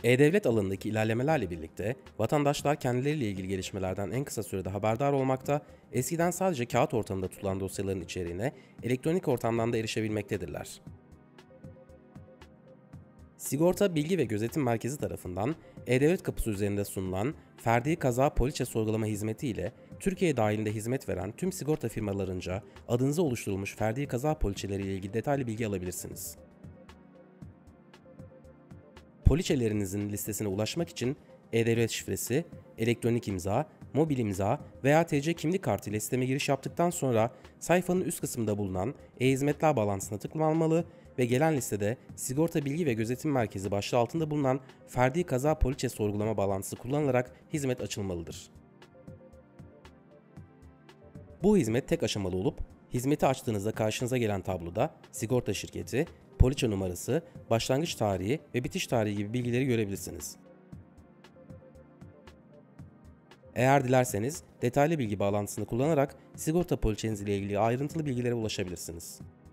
E-Devlet alanındaki ilerlemelerle birlikte vatandaşlar kendileriyle ilgili gelişmelerden en kısa sürede haberdar olmakta, eskiden sadece kağıt ortamında tutulan dosyaların içeriğine elektronik ortamdan da erişebilmektedirler. Sigorta Bilgi ve Gözetim Merkezi tarafından E-Devlet kapısı üzerinde sunulan ferdi kaza poliçe sorgulama hizmeti ile Türkiye dahilinde hizmet veren tüm sigorta firmalarınca adınıza oluşturulmuş ferdi kaza poliçeleri ile ilgili detaylı bilgi alabilirsiniz. Poliçelerinizin listesine ulaşmak için E-Devlet şifresi, elektronik imza, mobil imza veya TC kimlik kartı ile sisteme giriş yaptıktan sonra sayfanın üst kısmında bulunan e-hizmetler bağlantısına tıklanmalı ve gelen listede Sigorta Bilgi ve Gözetim Merkezi başlığı altında bulunan ferdi kaza poliçe sorgulama bağlantısı kullanılarak hizmet açılmalıdır. Bu hizmet tek aşamalı olup, hizmeti açtığınızda karşınıza gelen tabloda sigorta şirketi, poliçe numarası, başlangıç tarihi ve bitiş tarihi gibi bilgileri görebilirsiniz. Eğer dilerseniz detaylı bilgi bağlantısını kullanarak sigorta poliçeniz ile ilgili ayrıntılı bilgilere ulaşabilirsiniz.